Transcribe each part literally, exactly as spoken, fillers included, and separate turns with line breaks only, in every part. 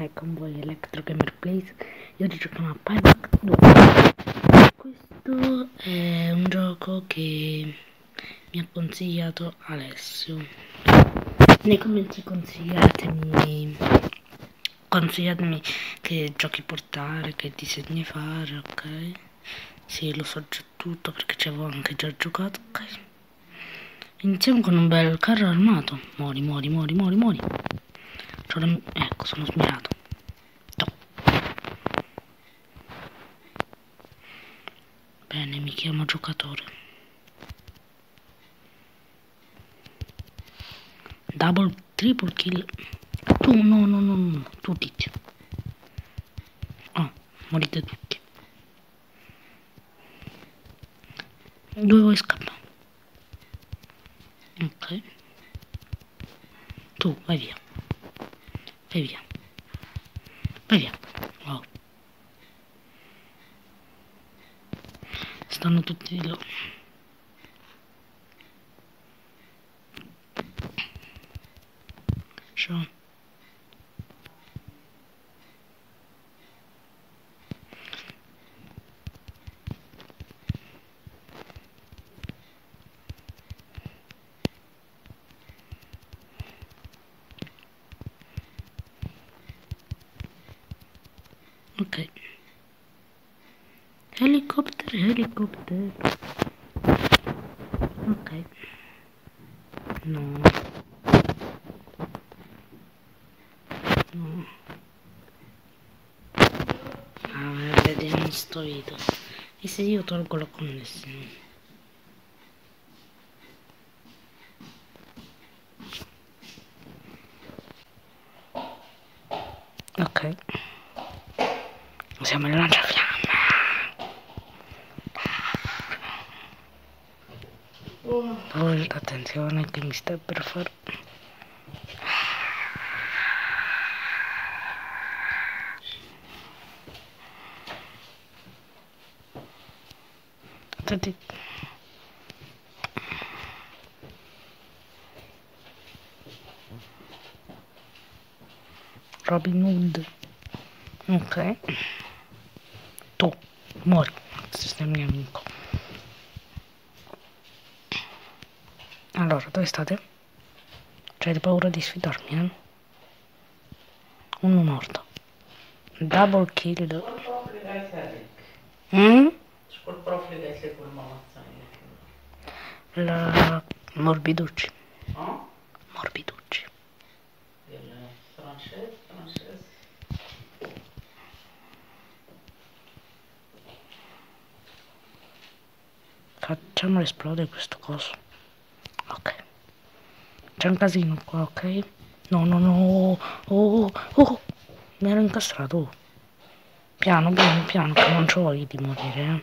è con voi Electro Gamer Plays e oggi giochiamo a Payback due. Questo è un gioco che mi ha consigliato Alessio. Nei commenti consigliatemi, consigliatemi che giochi portare, che disegni fare, ok? Sì, lo so già tutto perché ci avevo anche già giocato, ok? Iniziamo con un bel carro armato. Muori, muori, muori, muori, muori. La... Ecco, sono smirato. No. Bene, mi chiamo giocatore. Double, triple kill. Tu, no, no, no, no, tu tizio. Oh, morite tutti. Dove vuoi scappare? Ok. Tu, vai via. Vai via. Vai via. Wow. Stanno tutti di là. Ciao. Ok. Helicopter, helicopter. Ok. No. No. Ah, vedi, non sto video. E se io tolgo la connessione? Ok. Usiamo il lanciafiamme. Oh, attenzione che mi sta per fare. Attenti. Robin Hood. Ok. Tu, muori. Questo è il mio amico. Allora, dove state? C'hai paura di sfidarmi, eh? Uno morto. Double kill. Mm? La Morbiducci. Morbiducci. Facciamolo esplodere questo coso. Ok. C'è un casino qua, ok? No, no, no. Oh, oh, oh. Mi ero incastrato. Oh. Piano, piano, piano, che non c'ho voglia di morire, eh.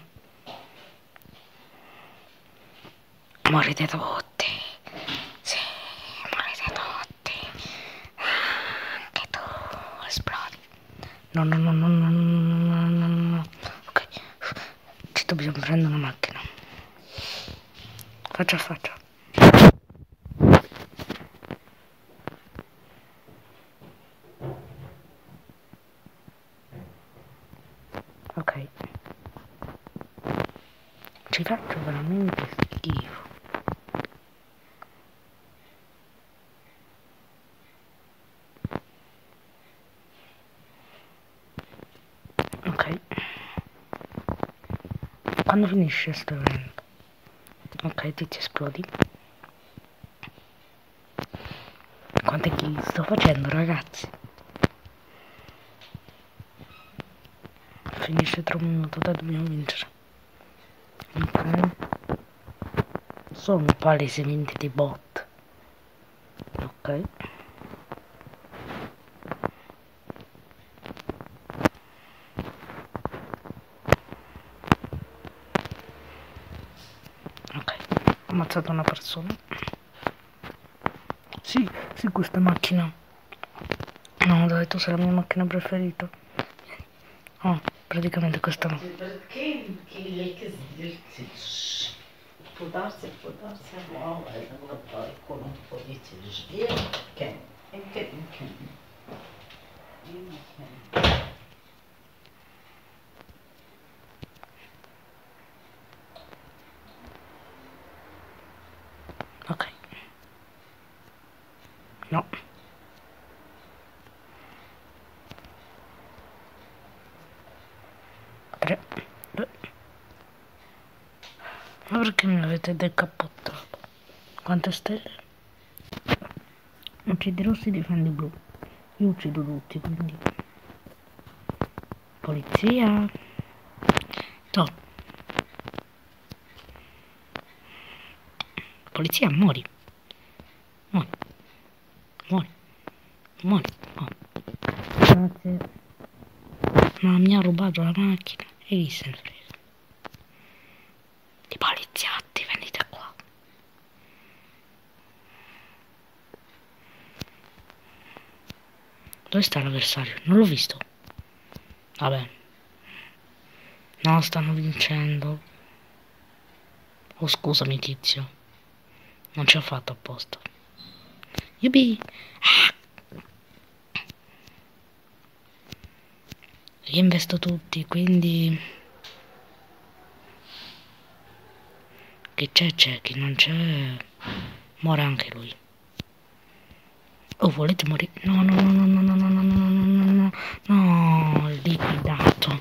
Morite tutti. Sì, morite tutti. Anche tu, esplodi. No, no, no, no, no, no, no, no. Ok. Ci dobbiamo prendere una macchina. Faccia a faccia. Ok. Ci faccio veramente schifo. Ok. Quando finisce sto evento? Ok, ti ci esplodi. Quante kill sto facendo, ragazzi? Finisce tra un minuto, dai, dobbiamo vincere. Ok. Sono palesemente dei bot. Ok. Ok. Ho ammazzato una persona. Sì, sì, questa macchina. No, dai, tu sei la mia macchina preferita. Oh, praticamente questa no.
Perché lei che si può darsi, può darsi, no, è con un po' di giro, che è che
Ok. No. Tre. Due. Ma perché mi avete decappottato? Quante stelle? Uccidi rossi, difendi blu. Io uccido tutti, quindi. Polizia. No. Polizia, muori. Muori. Muori. Muori. Oh. Grazie. Ma mi ha rubato la macchina. E chi se ne frega? I poliziotti, venite qua. Dove sta l'avversario? Non l'ho visto. Vabbè. No, stanno vincendo. Oh, scusami, tizio. Non ci ho fatto apposta. Yubi! Ah! Reinvesto tutti, quindi... Che c'è, c'è. Chi non c'è... Muore anche lui. Oh, volete morire? No, no, no, no, no, no, no, no, no, no, no, no, no, liquidato.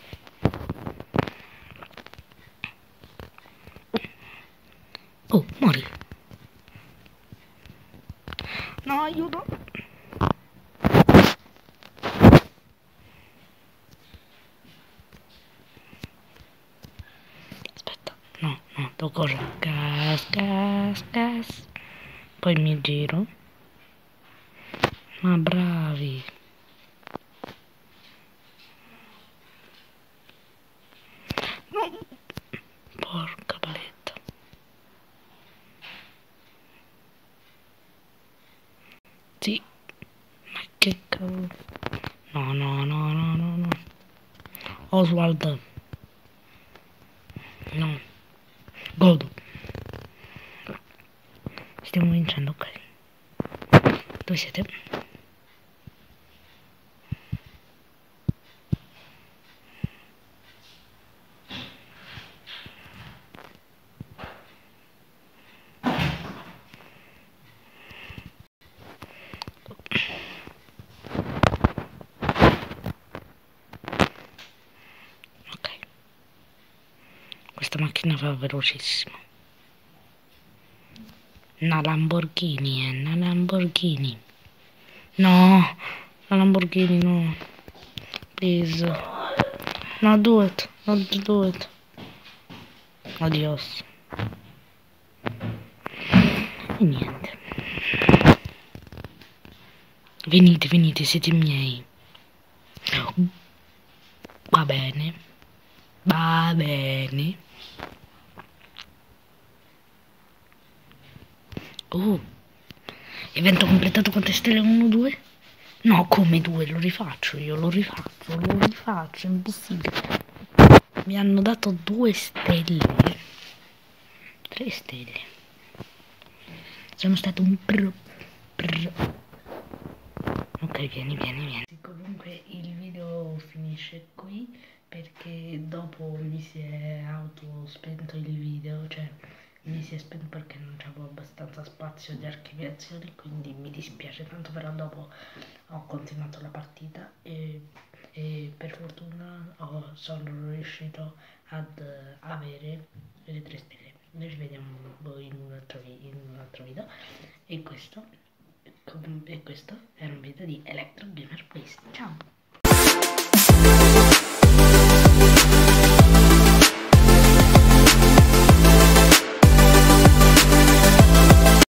Oh, muori. No, aiuto. Aspetta, no, no, devo correre. Gas, gas, gas. Poi mi giro. Ma bravi. No. Porca paletta. Sì. Ma che cavolo. No, no, no, no, no, no. Oswald. No. Godo. Stiamo vincendo, ok. Dove siete? Ok. Questa macchina va velocissimo. Una Lamborghini, è una Lamborghini. No, la Lamborghini no. Please. No, do it. Don't do it. Adios. E niente. Venite, venite, siete miei. Va bene. Va bene. Oh. Evento completato, quante stelle? uno, due? No, come due? Lo rifaccio io, lo rifaccio, lo rifaccio, è impossibile. Mi hanno dato due stelle. Tre stelle. Sono stato un pro. pro. Ok, vieni, vieni, vieni. Comunque il video finisce qui perché dopo mi si è auto spento il video, cioè mi si è spento perché non c'avevo abbastanza spazio di archiviazione, quindi mi dispiace tanto, però dopo ho continuato la partita e, e per fortuna ho, sono riuscito ad avere le tre stelle. Noi ci vediamo in un altro, in un altro video e questo, e questo era un video di Electro Gamer Place. Ciao!